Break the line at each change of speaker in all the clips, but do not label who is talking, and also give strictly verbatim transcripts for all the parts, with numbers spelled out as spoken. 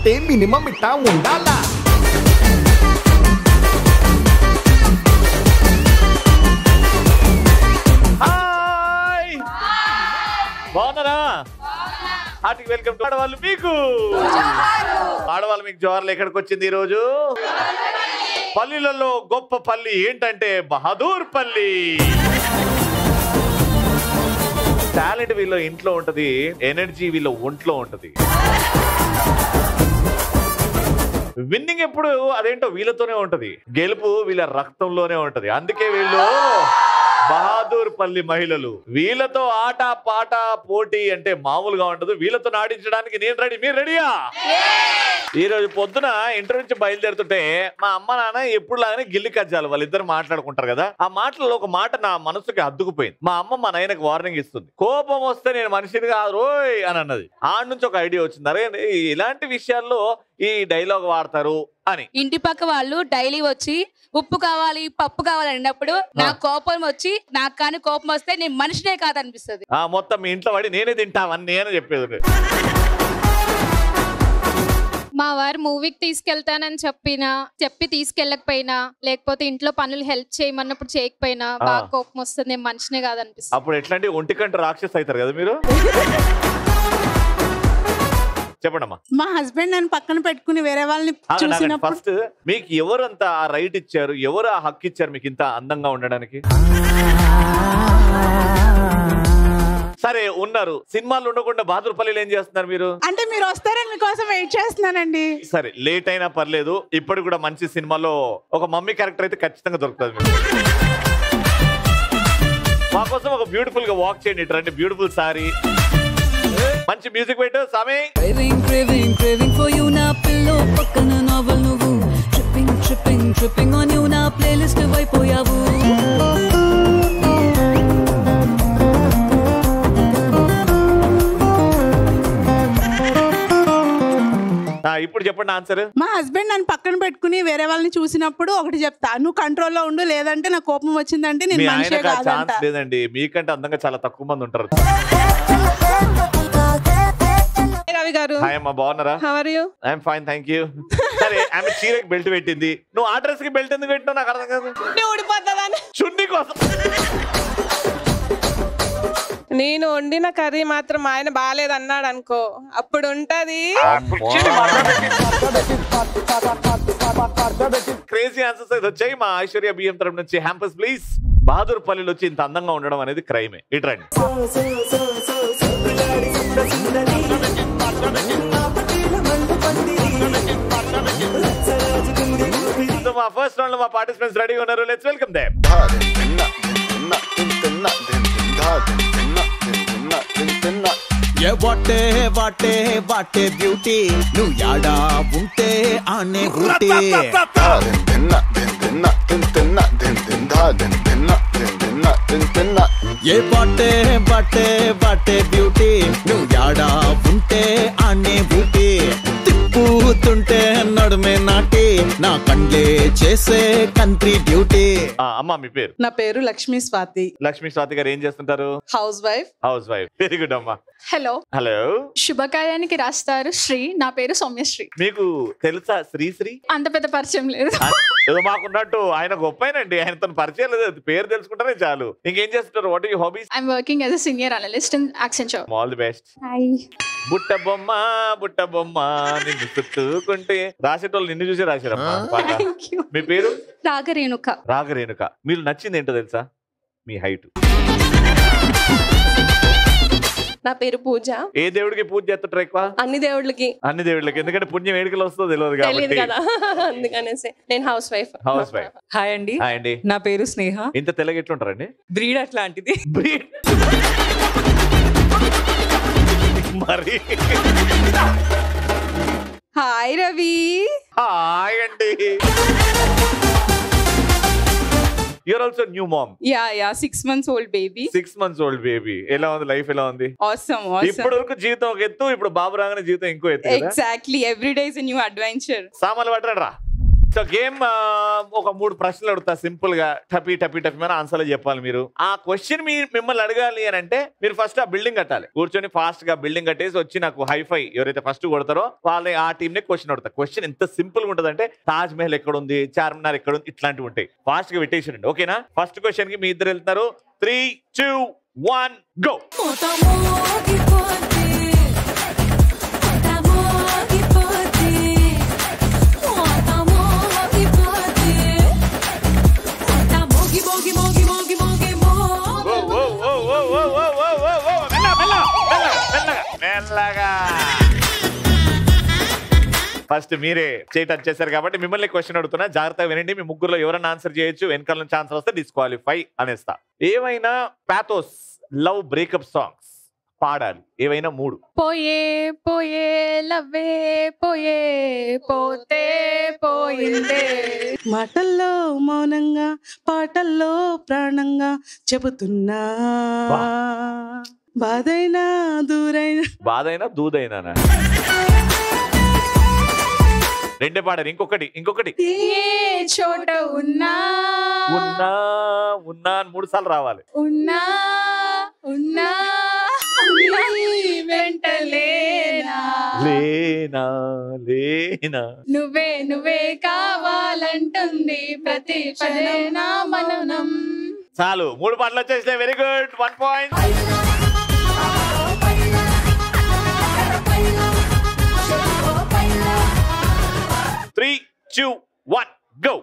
అంటే మినిమం ఇట్టా ఉండాలా.
బాగున్నారా? హార్టీ వెల్కమ్ టు ఆడవాళ్ళు మీకు ఆడవాళ్ళు మీకు జోహార్లు. ఎక్కడికి వచ్చింది ఈ రోజు? పల్లీలలో గొప్ప పల్లి ఏంటంటే బహదూర్ పల్లి. టాలెంట్ వీళ్ళ ఇంట్లో ఉంటది, ఎనర్జీ వీళ్ళ ఒంట్లో ఉంటది. విన్నింగ్ ఎప్పుడు అదేంటో వీళ్ళతోనే ఉంటది, గెలుపు వీళ్ళ రక్తంలోనే ఉంటది. అందుకే వీళ్ళు బహదూర్ పల్లి మహిళలు. వీళ్ళతో ఆట పాట పోటీ అంటే మామూలుగా ఉండదు. వీళ్ళతో నాటించడానికి నేను రెడీ, మీరు రెడీయా? ఈ రోజు పొద్దున ఇంటర్ నుంచి బయలుదేరుతుంటే మా అమ్మ నాన్న ఎప్పుడు లాగానే గిల్లి కజ్జాలు వాళ్ళిద్దరు మాట్లాడుకుంటారు కదా. ఆ మాటలలో ఒక మాట నా మనసుకి అద్దుకుపోయింది. మా అమ్మ మా నాయనకు వార్నింగ్ ఇస్తుంది, కోపం వస్తే నేను మనిషిని కాదు రోయ్ అని అన్నది. ఆడ నుంచి ఒక ఐడియా వచ్చింది, అరే ఇలాంటి విషయాల్లో ఈ డైలాగ్ వాడతారు అని.
ఇంటి పక్క వాళ్ళు డైలీ వచ్చి ఉప్పు కావాలి పప్పు కావాలి అన్నప్పుడు నాకు కోపం వచ్చి నాకు కానీ కోపం వస్తే నేను మనిషినే కాదనిపిస్తుంది.
ఆ మొత్తం మీ ఇంట్లో వాడి నేనే తింటావని నేను చెప్పేది.
మా వారు మూవీకి తీసుకెళ్తానని చెప్పినా చెప్పి తీసుకెళ్ళకపోయినా, లేకపోతే ఇంట్లో పనులు హెల్ప్ చేయమన్నప్పుడు చేయకపోయినా బాగా కోపం వస్తుంది, నేను మనిషినే కాదనిపిస్తుంది.
అప్పుడు ఎట్లాంటి ఒంటికంట రాక్షస్ అవుతారు కదా మీరు. చెప్పండమ్మా.
మా హస్బెండ్ నన్ను పక్కన పెట్టుకుని వేరే వాళ్ళని చూసినప్పుడు
ఫస్ట్ మీకు ఎవరు అంత ఆ రైట్ ఇచ్చారు, ఎవరు ఆ హక్కు ఇచ్చారు మీకు ఇంత అందంగా ఉండడానికి? సరే ఉన్నారు, సినిమాలు ఉండకుండా బహదూర్ పల్లిలో ఏం చేస్తున్నారు మీరు?
అంటే మీరు వస్తారని మీకోసం వెయిట్ చేస్తున్నానండి.
సరే లేట్ అయినా పర్లేదు, ఇప్పుడు కూడా మంచి సినిమాలో ఒక మమ్మీ క్యారెక్టర్ అయితే ఖచ్చితంగా దొరుకుతుంది మీకు. మా కోసం ఒక బ్యూటిఫుల్ గా వాక్ చేయండి, ఇటు బ్యూటిఫుల్ సారీ, మంచి మ్యూజిక్ పెట్టు సామి.
Craving, craving, craving for you na pillow pakkana novel nuvu tripping, tripping, tripping on you na playlist vaipoyavu.
ఇప్పుడు చెప్పండి ఆన్సర్.
మా హస్బెండ్ నన్ను పక్కన పెట్టుకుని వేరే వాళ్ళని చూసినప్పుడు ఒకటి చెప్తా, నువ్వు కంట్రోల్లో ఉండు, లేదంటే నాకు కోపం వచ్చిందంటే నేను మనిషే కాదంట.
లేదండి, మీకంటే అందంగా చాలా తక్కువ మంది ఉంటారు.
రవి గారు
హాయ్ అమ్మా, బాగున్నారా?
How are you?
I am fine thank you. సరే ఆమె చీరకి బెల్ట్ పెట్టింది, నువ్వు ఆ డ్రెస్ కి బెల్ట్ ఎందుకు పెట్టినావు నాకు అర్థం కాదు.
ఊడిపోతుందని
చున్నీ కోసం.
నేను వండిన కర్రీ మాత్రం ఆయన బాగాలేదు అన్నాడు అనుకో, అప్పుడు ఉంటది.
క్రేజీ ఆన్సర్స్ అయితే వచ్చాయి. మా ఐశ్వర్య బియ్యం తరపు నుంచి హ్యాంపర్స్ ప్లీజ్. బహదూర్ పల్లిలో వచ్చి ఇంత అందంగా ఉండడం అనేది క్రైమే. ఇట్రండి. మా ఫస్ట్ రౌండ్ లో మా పార్టిసిపెంట్స్ రెడీగా ఉన్నారు. Let's welcome them.
Hey what a what a what a beauty, నువ్వు యాడా ఉంటే ఆనే beauty. Hey what a what a what a beauty, నువ్వు యాడా ఉంటే ఆనే బ్యూటీ. తిప్పుతుంటే నడుమే నాటి నా కండ్లే చేసే కంట్రీ డ్యూటీ.
అమ్మా మీ పేరు?
నా పేరు లక్ష్మీ స్వాతి.
లక్ష్మీ స్వాతి గారు ఏం చేస్తుంటారు?
Housewife.
Housewife, very good అమ్మా.
Hello
hello.
శుభకార్యానికి రాస్తారు శ్రీ, నా పేరు సౌమ్యశ్రీ.
మీకు తెలుసా శ్రీశ్రీ?
అంత పెద్ద పరిచయం లేదు.
ఏదో మాకున్నట్టు ఆయన గొప్పనండి, ఆయనతో పరిచయం లేదు, పేరు తెలుసుకుంటేనే చాలు. ఇంకేం చేస్తుంటారు? What are your hobbies?
I'm working as a senior analyst in Accenture.
All the best.
Hi.
బుట్ట బొమ్మ బుట్ట బొమ్మ నిన్ను చుట్టుకుంటే రాసేటోళ్ళు నిన్ను చూసి రాశారమ్మా పాట. మీ పేరు?
రాగరేణుక.
రాగరేణుక. మీరు నచ్చింది ఏంటో తెలుసా? మీ హైట్.
నా పేరు పూజ.
ఏ దేవుడికి పూజ చేస్తుంటారు ఎక్కువ?
అన్ని దేవుళ్ళకి.
అన్ని దేవుళ్ళకి, ఎందుకంటే పుణ్యం ఏడుకలు వస్తుందో తెలియదు
తెలియదు
కాబట్టి.
కదా, అందుకనేసి నేను housewife.
Housewife.
Hi అండి.
హాయ్ అండి.
నా పేరు స్నేహ.
ఇంత తెల్లగా ఎట్లుంటారండి?
బ్రీడ్ అట్లాంటిది.
బ్రీడ్ మరి.
హాయ్ రవి.
హాయ్ అండి. You're also new mom.
Yeah, yeah, six months old baby.
Six months old baby. ఎలా ఉంది లైఫ్? ఎలా ఉంది?
Awesome, awesome.
ఇప్పుడు వరకు జీవితం ఒక ఎత్తు, ఇప్పుడు బాబు రాగానే జీవితం ఇంకో ఎత్తు కదా.
Exactly, every day is a new adventure.
సామాన్లు పట్టరా? సో గేమ్ ఒక మూడు ప్రశ్నలు అడుగుతా సింపుల్ గా టపీ టపీ టపీ మీద ఆన్సర్లు చెప్పాలి మీరు. ఆ క్వశ్చన్ మీ మిమ్మల్ని అడగాలి అని అంటే మీరు ఫస్ట్ ఆ బిల్డింగ్ కట్టాలి. కూర్చొని ఫాస్ట్ గా బిల్డింగ్ కట్టేసి వచ్చి నాకు హైఫై ఎవరైతే ఫస్ట్ కొడతారో వాళ్ళని ఆ టీం ని క్వశ్చన్ అడుగుతా. క్వశ్చన్ ఎంత సింపుల్ గా ఉంటుంది అంటే తాజ్ మహల్ ఎక్కడ ఉంది, చార్మినార్ ఎక్కడ ఉంది, ఇట్లాంటివి ఉంటాయి. ఫాస్ట్ గా పెట్టేసి ఓకేనా. ఫస్ట్ క్వశ్చన్ కి మీ ఇద్దరు వెళ్తున్నారు. Three two one go. First మీరే చేయి టచ్ చేశారు కాబట్టి మిమ్మల్ని క్వశ్చన్ అడుగుతున్నా, జాగ్రత్తగా వినండి. మీ ముగ్గురులో ఎవరైనా ఆన్సర్ చేయొచ్చు, వెనకాల నుంచి ఆన్సర్ వస్తే డిస్క్వాలిఫై అనేస్తా. ఏవైనా పాథోస్ లవ్ బ్రేకప్ సాంగ్స్ పాడాలి, ఏవైనా మూడు.
పోయే పోయే లవ్వే పోయే పోతే పోయిందే.
మాటల్లో మౌనంగా పాటల్లో ప్రాణంగా చెబుతున్నా, బాధైనా దూరైనా.
బాధైనా దూదైనా రెండే పాడారు. ఇంకొకటి ఇంకొకటి
ఏ చోట ఉన్నా
ఉన్నా ఉన్నా అని మూడు సార్లు రావాలి.
ఉన్నా ఉన్నా వెంటలేనా
లేనా లేనా
నువ్వే నువ్వే కావాలంటుంది ప్రతి పదేనా మననం.
చాలు, మూడు పాటలు వచ్చేసినాయి. Very good, one point. Three two one go.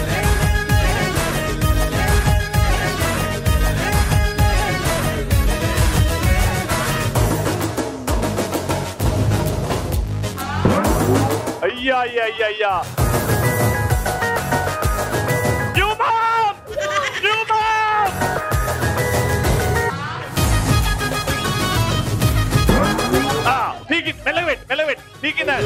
అయ్యా అయ్యా అయ్యా అయ్యా మెల్లగబెట్ మెల్లగబెట్ పీకిందా.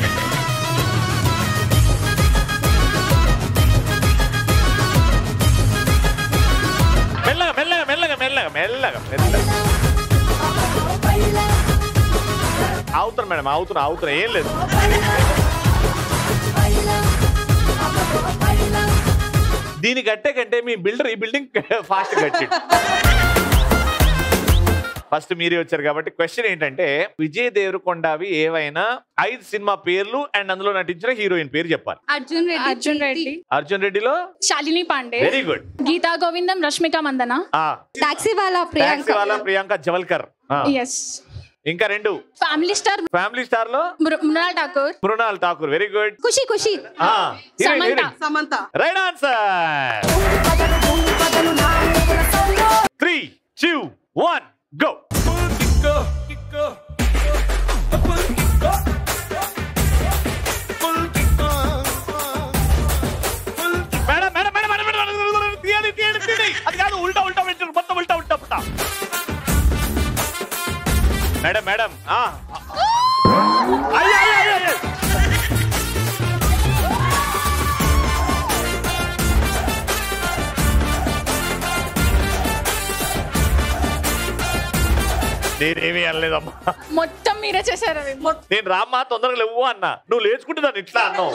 మెల్లగా మెల్లగా మెల్లగా మెల్లగా మెల్లగా మెల్లగా అవుతున్నా మేడం, అవుతున్నా అవుతున్నా ఏం లేదు. దీని కట్టే కంటే మీ బిల్డర్ ఈ బిల్డింగ్ ఫాస్ట్ కట్టి. ఫస్ట్ మీరే వచ్చారు కాబట్టి క్వశ్చన్ ఏంటంటే విజయ్ దేవరకొండవి ఏవైనా ఐదు సినిమా పేర్లు అండ్ అందులో నటించిన హీరోయిన్ పేరు చెప్పాలి.
అర్జున్ రెడ్డి.
అర్జున్ రెడ్డి.
అర్జున్ రెడ్డిలో
Shalini Pandey.
Very good.
Geetha Govindam Rashmika Mandanna. Taxi wala Priyanka.
Taxi wala Priyanka Jawalkar.
Yes.
ఇంకా రెండు.
Family star.
ఫ్యామిలీ స్టార్ లో
Mrunal Thakur.
Mrunal Thakur very good.
Kushi Kushi.
Samantha.
Right answer. Three two one go. Madam madam madam madam తీయాలి తీయాలి తీయాలి. అది కాదు, ఉల్టా ఉల్టా పెట్టారు, మొత్తం ఉల్టా ఉల్టా ఉల్టా. మేడం మేడం నేనేమీ అనలేదమ్మా,
మొత్తం మీరే చేశారు.
నేను రామ్మా తొందరగా లేవు అన్నా, నువ్వు లేచుకుంటున్నాను ఇట్లా అన్నావు.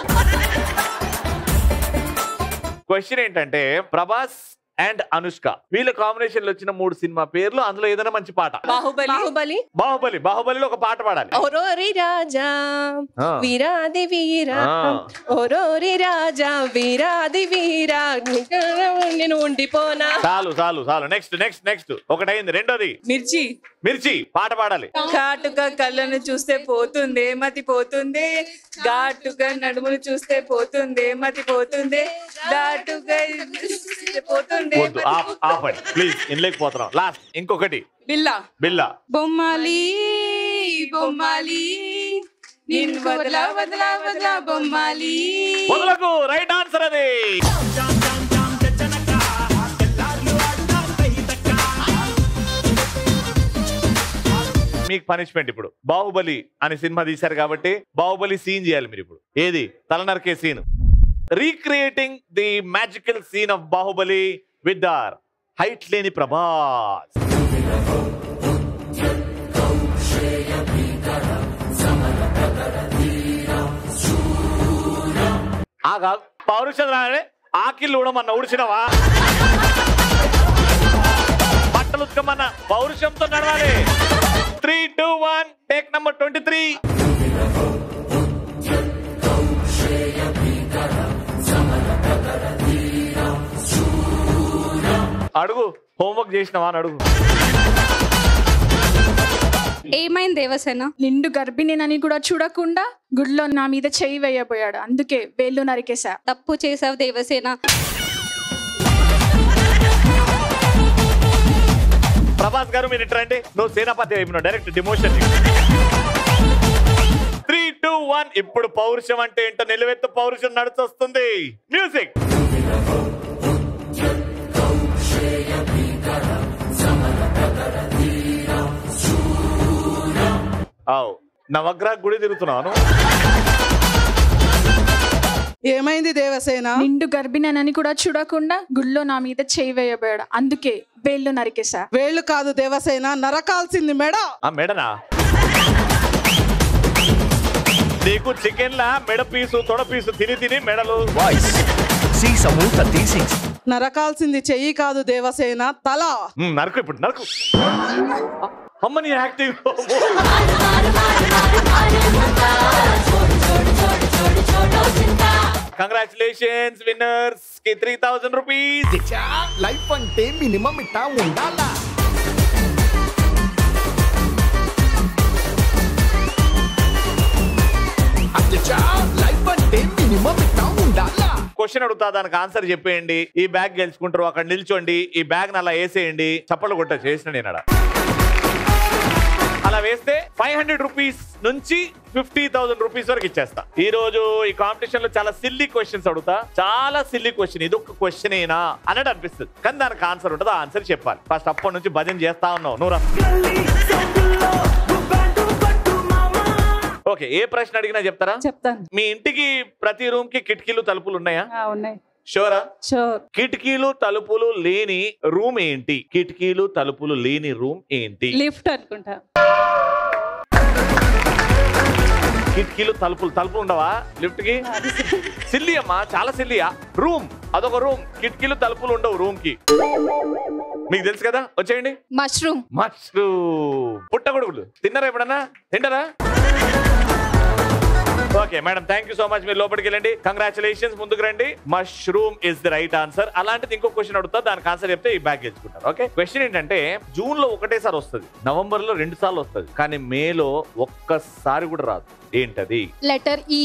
క్వశ్చన్ ఏంటంటే ప్రభాస్ అండ్ అనుష్క వీళ్ళ కాంబినేషన్ లో వచ్చిన మూడు సినిమా పేర్లు, అందులో ఏదైనా మంచి పాట.
బాహుబలి. బాహుబలి.
బాహుబలి. బాహుబలిలో ఒక పాట పాడాలి.
ఓరోరి రాజా వీరాది వీరా, ఓరోరి రాజా వీరాది వీరా, నేను ఉండిపోనా.
చాలు చాలు చాలు. నెక్స్ట్ నెక్స్ట్ నెక్స్ట్ ఒకటైంది. రెండోది
మిర్చి.
మిర్చి పాట పాడాలి.
ఘాటుగా కళ్ళను చూస్తే పోతుంది మతి పోతుంది, ఘాటుగా నడుమును చూస్తే పోతుంది మతి పోతుంది, ఘాటుగా పోతుంది.
వద్దు ఆపండి ప్లీజ్, ఇన్లేకపోతున్నాం. లాస్ట్ ఇంకొకటి.
బిల్లా.
బిల్లా.
బొమ్మాలి బొమ్మాలి నిన్ను వదలా వదలా వదలా బొమ్మాలి.
వదలకు. రైట్ ఆన్సర్ అది. మీకు పనిష్మెంట్ ఇప్పుడు. బాహుబలి అనే సినిమా తీశారు కాబట్టి బాహుబలి సీన్ చేయాలి మీరు ఇప్పుడు. ఏది? తలనరికే scene. Recreating the magical scene of Baahubali with our height లేని ప్రభాస్. ఆగా పౌరుషం రానే ఆకిళ్ళు ఊడమన్న ఊడిచినవా బట్టలు ఉత్కమన్న పౌరుషంతో నడవాలి. Three two one take number twenty three. అడుగు హోంవర్క్ చేసినవా అని అడుగు.
ఏమైంది దేవసేన?
నిండు గర్భిణినని కూడా చూడకుండా గుడ్లో నా మీద చెయ్యి వేయబోయాడు, అందుకే వేళ్ళు నరికేశా.
తప్పు చేసావు దేవసేన.
ప్రభాస్ గారు మీరు ఇట్రండి, నువ్వు సేనాపతి అయిపోయినావు, direct demotion. Three two one. ఇప్పుడు పౌరుషం అంటే ఏంటో నిలువెత్తు పౌరుషం నడుచొస్తుంది. మ్యూజిక్. నవగ్రహ గుడి తిరుగుతున్నాను.
ఏమైంది దేవసేన?
నిండు గర్భిణినని కూడా చూడకుండా గుడ్లో నా మీద చెయ్యి వేయబోయాడు, అందుకే వేళ్ళు నరికేశా.
వేళ్ళు కాదు దేవసేన, నరకాల్సింది మెడ.
ఆ మెడనా? నీకు చికెన్ లా మెడ పీసు తొడ పీసు తిని తిని మెడలు.
నరకాల్సింది చెయ్యి కాదు దేవసేన, తల.
నరకు ఇప్పుడు నరకు. అమ్మని యాక్టివ్. కంగ్రాచులేషన్స్ విన్నర్స్ కి త్రీ థౌసండ్ రూపీస్.
లైఫ్ అంటే మినిమం ఇట్టా ఉండాలా. లైఫ్ అంటే మినిమం ఇట్టా ఉండాలా.
క్వశ్చన్ అడుగుతా, దానికి ఆన్సర్ చెప్పేయండి. ఈ బ్యాగ్ గెలుచుకుంటారు, అక్కడ నిల్చోండి, ఈ బ్యాగ్ అలా వేసేయండి, చప్పట్లు కొట్ట చేసిన నేను అలా అలా వేస్తే ఫైవ్ హండ్రెడ్ రూపీస్ నుంచి ఫిఫ్టీ థౌసండ్ రూపీస్ వరకు ఇచ్చేస్తా. ఈ రోజు ఈ కాంపిటీషన్ లో చాలా సిల్లీ క్వశ్చన్స్ అడుగుతా, చాలా సిల్లీ క్వశ్చన్. ఇది ఒక క్వశ్చన్ ఏనా అన్నట్టు అనిపిస్తుంది, కానీ దానికి ఆన్సర్ ఉంటుంది, ఆ ఆన్సర్ చెప్పాలి. ఫస్ట్ అప్పటి నుంచి భజన చేస్తా ఉన్నావు నువ్వు. ఓకే, ఏ ప్రశ్న అడిగినా చెప్తారా?
చెప్తాను.
మీ ఇంటికి ప్రతి రూమ్ కి కిటికీలు తలుపులు ఉన్నాయా?
ఉన్నాయి.
షూరా?
షూర్.
కిటికీలు తలుపులు లేని రూమ్ ఏంటి? కిటికీలు తలుపులు లేని రూమ్ ఏంటి?
లిఫ్ట్ అనుకుంటా.
కిటికీలు తలుపులు తలుపులు ఉండవా లిఫ్ట్ కి? సిల్లి అమ్మా, చాలా సిల్లియా. రూమ్ అదొక రూమ్, కిటికీలు తలుపులు ఉండవు రూమ్ కి. మీకు తెలుసు కదా, వచ్చేయండి.
మష్రూమ్.
మష్రూమ్. పుట్టగొడుగులు తిన్నారా ఎప్పుడన్నా? తింటారా? Okay madam, thank you so much. మీరు లోపలికి వెళ్ళండి. కంగ్రాచులేషన్స్, ముందుకు రండి. Mushroom is the right answer. అలాంటిది ఇంకో క్వశ్చన్ అడుగుతా, దానికి ఆన్సర్ చెప్తే ఈ బ్యాగ్ గెలుచుకుంటారు. ఓకే, క్వశ్చన్ ఏంటంటే జూన్ లో ఒకటేసారి వస్తుంది, నవంబర్ లో రెండు సార్లు వస్తుంది, కానీ మేలో ఒక్కసారి కూడా రాదు. ఏంటది?
లెటర్ ఈ.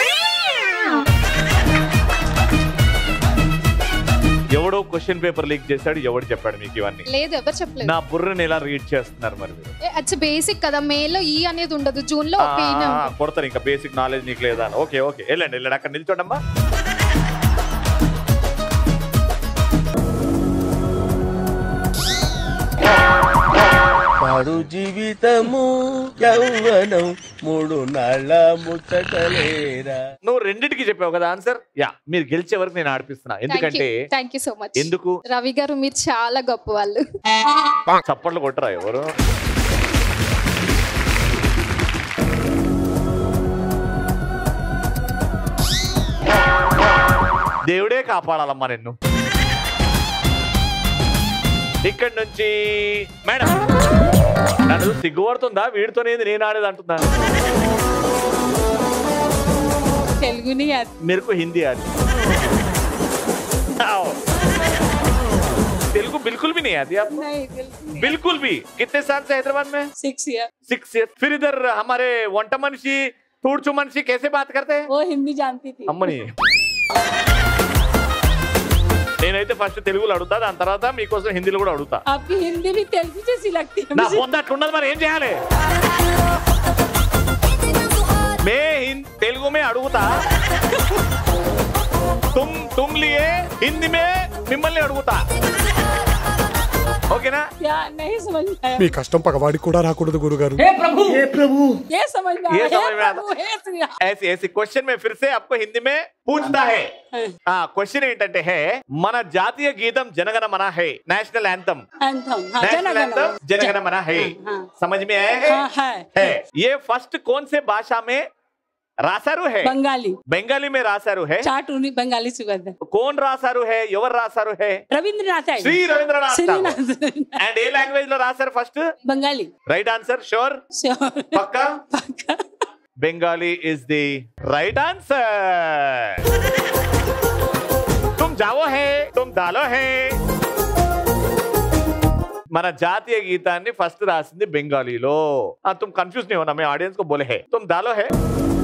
ఎవడో క్వశ్చన్ పేపర్ లీక్ చేశాడు, ఎవడు చెప్పాడు మీకు ఇవన్నీ?
లేదు, ఎవరు చెప్పలేదు.
నా బుర్రని ఎలా రీడ్ చేస్తున్నారు మరి మీరు?
అచ్చా, బేసిక్ కదా, మేలో ఈ అనేది ఉండదు, జూన్ లో ఒక ఈ ఉంటుంది.
కొడతారు, ఇంకా బేసిక్ నాలెడ్జ్ నీకు లేదా? ఓకే ఓకే, వెళ్ళండి వెళ్ళండి, అక్కడ నిల్చోడమ్మా.
పాడు జీవితము యౌవనం మూడు నాళ్ళ ముచ్చటలేరా.
నువ్వు రెండింటికి చెప్పావు కదా ఆన్సర్. యా, మీరు గెలిచే వరకు నేను ఆడిపిస్తున్నా. ఎందుకంటే
థ్యాంక్ యూ సో మచ్.
ఎందుకు?
రవి గారు మీరు చాలా గొప్ప వాళ్ళు.
చప్పట్లు కొట్టరా ఎవరు? దేవుడే కాపాడాలమ్మా నిన్ను. ఇక్కడి నుంచి మేడం నన్ను సిగ్గుపడుతుందా? వీడితోనే నేను ఆడేది అంటుందా?
తెలుగుని
मेरे को हिंदी आती। तेलुगु बिल्कुल भी नहीं आती आपको?
नहीं,
बिल्कुल भी। कितने साल से हैदराबाद में?
Six year.
Six year. फिर इधर हमारे वंटा मनसी तूड़चू मनसी कैसे बात करते हैं?
वो हिंदी जानती थी।
अम्मनी నేనైతే ఫస్ట్ తెలుగులో అడుగుతా, దాని తర్వాత మీకోసం హిందీలో కూడా అడుగుతా.
आपकी हिंदी भी तेलुगु जैसी लगती है।
నా ఫోన్ దట్ ఉండదు, మరి ఏం చేయాలి? మే తెలుగు మే అడుగుతా, తుమ్ తుమ్ లియే హిందీ మే మిమ్మల్ని అడుగుతా. ఓకేనా?
क्या नहीं समझ में आया?
మీ కష్టం పగవాడికి కూడా రాకూడదు గురుగారు.
हे प्रभु, हे प्रभु, ये समझ में
ये
आया।
समझ में
हे
आता।
प्रभु, हे श्री राम।
ऐसी ऐसी क्वेश्चन में फिर से आपको हिंदी में पूछता है. हाँ, क्वेश्चन ఏంటంటే है మన జాతీయ గీతం జనగణ మన है, నేషనల్ एंथम
एंथम, हाँ,
नेशनल
जनगण
एंथम जनगण मन है.
हाँ,
समझ में आया
हाँ, है,
है. ये फर्स्ट कौन से भाषा में రాశారు హే
बंगाली
బెంగాలీ మే రాశారు హే
चाटूनी बंगाली सुगंध
కోన్ రాశారు హే ఎవరు రాశారు హే
रविंद्रनाथ है
Shri Ravindranath
Srinath
and a language లో రాశారు first
Bengali
right answer sure పక్కా Bengali is the right answer తుమ్ జావో హే తుమ్ దాలో హే మన జాతీయ గీతాన్ని ఫస్ట్ రాసింది బెంగాలీలో తుమ్ కన్ఫ్యూజ్ नहीं होना मैं ऑडियंस को बोले है तुम डालो है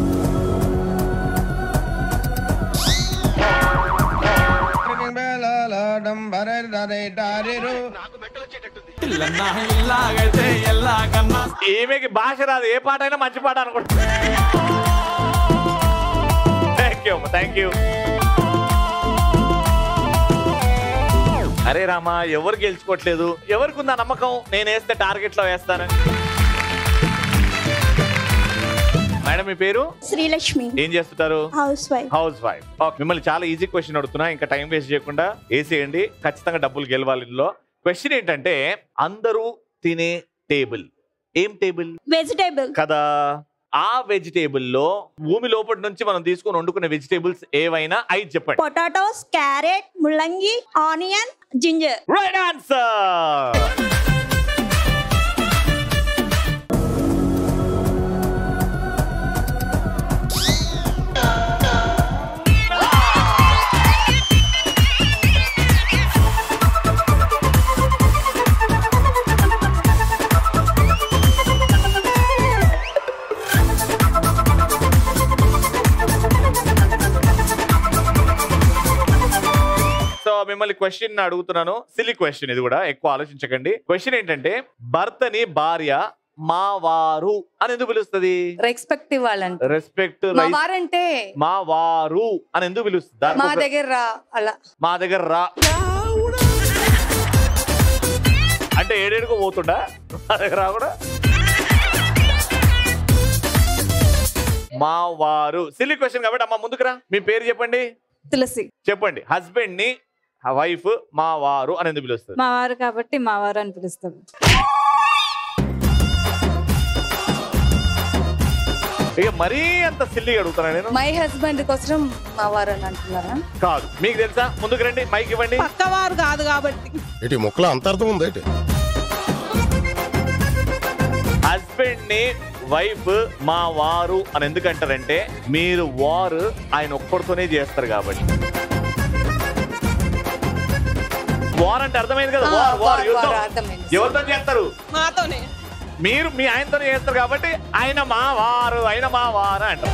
ఈమెకి భాష రాదు ఏ పాట అయినా మంచి పాట అనుకుంటా థ్యాంక్ యూ థ్యాంక్ యూ అరే రామా ఎవరు గెలుచుకోవట్లేదు ఎవరికి ఉందా నమ్మకం నేను వేస్తే టార్గెట్ లో వేస్తానని మేడం మీ పేరు
శ్రీలక్ష్మి
ఏం చేస్తుంటారు
హౌస్ వైఫ్
హౌస్ వైఫ్ మిమ్మల్ని చాలా ఈజీ క్వశ్చన్ అడుగుతున్నా ఇంకా టైం వేస్ట్ చేయకుండా వేసేయండి ఖచ్చితంగా డబ్బులు గెలవాలి ఇందులో క్వశ్చన్ ఏంటంటే అందరూ తినే టేబుల్ ఏం టేబుల్
వెజిటేబుల్
కదా ఆ వెజిటేబుల్ లో భూమి లోపటి నుంచి మనం తీసుకొని వండుకునే వెజిటేబుల్స్ ఏవైనా ఐదు చెప్పండి
పొటాటోస్ క్యారెట్ ముల్లంగి ఆనియన్ జింజర్
రైట్ ఆన్సర్ మిమ్మల్ని క్వశ్చన్ అడుగుతున్నాను సిల్లీ క్వశ్చన్ ఇది కూడా ఎక్కువ ఆలోచించకండి క్వశ్చన్ ఏంటంటే భర్తని భార్య మా వారు అని ఎందుకు పిలుస్తుంది
రెస్పెక్ట్ ఇవ్వాలంటే
రెస్పెక్ట్
మా వారంటే
మా వారు అని ఎందుకు పిలుస్తుంది
మా దగ్గర రా అలా
మా దగ్గర రా అంటే ఏడేడుకో పోతుండా మా దగ్గర రా కూడా మా వారు సిల్లీ క్వశ్చన్ కాబట్టి అమ్మ ముందుకు రా మీ పేరు చెప్పండి
తులసి
చెప్పండి హస్బెండ్ ని వైఫ్ మా వారు అని ఎందుకు పిలుస్తుంది
మా వారు కాబట్టి మా వారు అని పిలుస్తాం
ఇక మరీ అంత సిల్లిగా అడుగుతున్నా నేను
మై హస్బెండ్ కోసం మా వారు అని అంటున్నారా
కాదు మీకు తెలుసా ముందుకు రండి మైక్ ఇవ్వండి
పక్కవారు కాదు కాబట్టి
ఇటు మొక్కల అంతర్థం ఉంది ఏంటి
హస్బెండ్ ని వైఫ్ మా వారు అని ఎందుకంటారంటే మీరు వారు ఆయన ఒక్కడితోనే చేస్తారు కాబట్టి వార్ అంటే అర్థమైంది కదా వార్ వార్ యుద్ధం ఎవరితో చేస్తారు
మాతోనే
మీరు మీ ఆయనతోనే చేస్తారు కాబట్టి ఆయన మా వారు ఆయన మా వారు అంటారు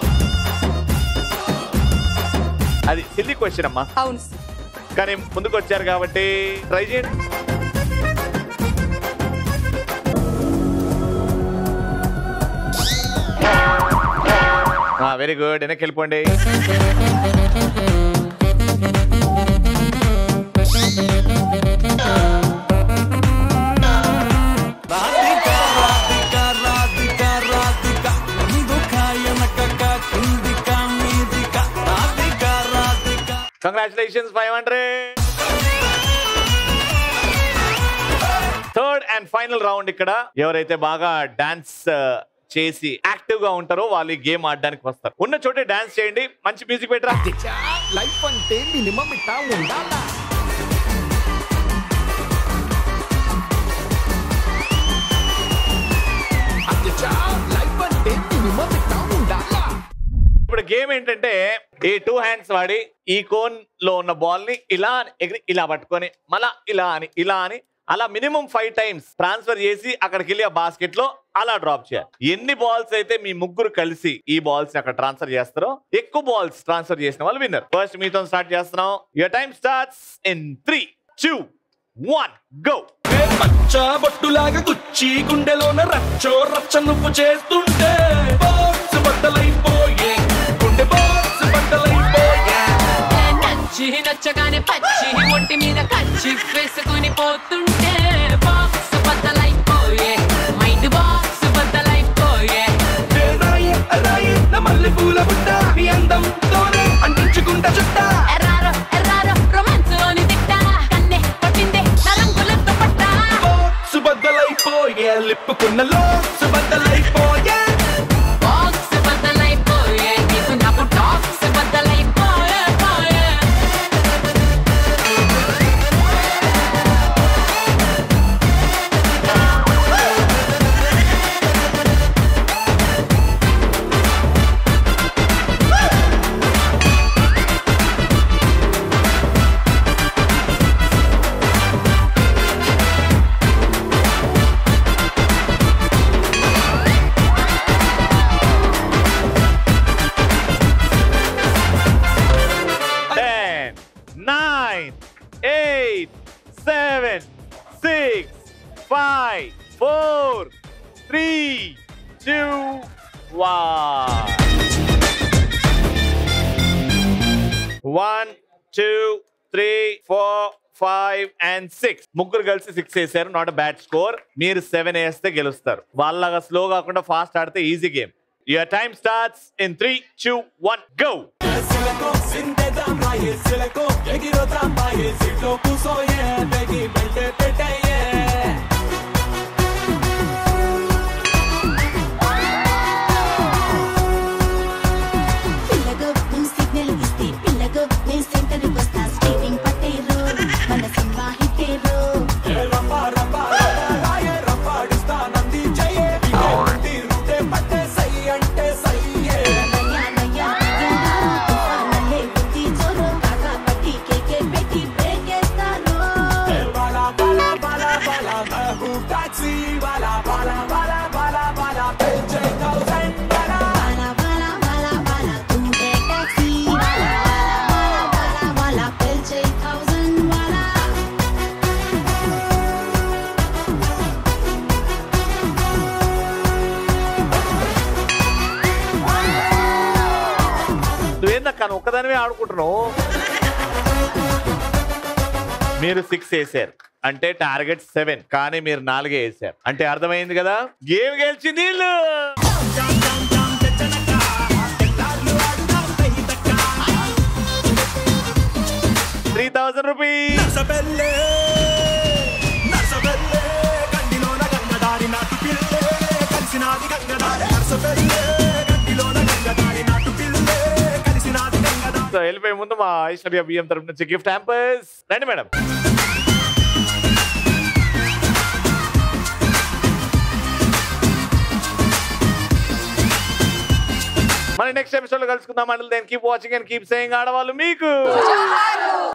అది సిల్లీ క్వశ్చన్ అమ్మా
అవును
కానీ ముందుకు వచ్చారు కాబట్టి ట్రై చేయండి వెరీ గుడ్ వెనక్కి వెళ్ళిపోండి congratulations five hundred third and final round ఇక్కడ ఎవరైతే బాగా డాన్స్ చేసి యాక్టివ్ గా ఉంటారో వాళ్ళు ఈ గేమ్ ఆడడానికి వస్తారు ఉన్న చోటే డాన్స్ చేయండి మంచి మ్యూజిక్ పెట్టరా
లైఫ్ అంటే మినిమం ఇట్టా ఉండాలా లైఫ్ అంటే మినిమం ఇట్టా ఉండాలా
ఇప్పుడు గేమ్ ఏంటంటే ఈ టూ హ్యాండ్స్ వాడి ఈ కోన్ లో ఉన్న బాల్ ని ఇలా ఎగిరి ఇలా పట్టుకొని మళ్ళా ఇలా అని ఇలా అని అలా మినిమం ఫైవ్ టైమ్స్ ట్రాన్స్ఫర్ చేసి అక్కడికి వెళ్ళి ఆ బాస్కెట్ లో అలా డ్రాప్ చేయాలి ఎన్ని బాల్స్ అయితే మీ ముగ్గురు కలిసి ఈ బాల్స్ ని అక్కడ ట్రాన్స్ఫర్ చేస్తారో ఎక్కువ బాల్స్ ట్రాన్స్ఫర్ చేసిన వాళ్ళు విన్నర్ ఫస్ట్ మీతో స్టార్ట్ చేస్తున్నాం your time starts in three two one go
బొట్టులాగా గుచ్చి గుండెలోన రచ్చో రచ్చ నువ్వు చేస్తుంటే బాక్స్ బట్టలైపోయే గుండె బాక్స్ బట్టలైపోయే
నచ్చి నచ్చగానే పచ్చి ఒంటి మీద కచ్చి వేసుకుని పోతుంటే బాక్స్ బద్దలైపోయే మైండ్ బాక్స్ బద్దలైపోయే
మల్లె పూల బుట్ట మీ అందంతోనే అంటించుకుంటా చుట్ట
ఎర్రారో ఎర్రారో రొమాన్స్ లోని తిట్ట కన్నే పట్టిందే నరంగులతో పట్ట
బాక్స్ బద్దలైపోయే లిప్పుకున్న లోక్స్ బద్దలైపోయే
బాక్స్ బద్దలైపోయే
nine, eight, seven, six, five, four, three, two, one. One, two, three, four, five and six. ముగ్గురు కలిసి సిక్స్ వేసారు. Not a bad score. మీరు సెవెన్ వేస్తే గెలుస్తారు. వాళ్ళగా స్లో కాకుండా ఫాస్ట్ ఆడితే easy game. Your time starts in three two one go. కానీ ఒక్కదానివే ఆడుకుంటున్నావు. మీరు సిక్స్ వేసారు అంటే టార్గెట్ సెవెన్, కానీ మీరు నాలుగే వేసారు అంటే అర్థమైంది కదా, గేమ్ గెలిచింది వీళ్ళు. Three thousand rupees. వెళ్ళిపోయే ముందు మా ఐశ్వర్య బియ్యం తరపు నుంచి గిఫ్ట్ హ్యాంపర్స్. రండి మేడం. మరి నెక్స్ట్ ఎపిసోడ్ లో కలుసుకుందాం. And then keep watching and keep saying ఆడవాళ్ళు మీకు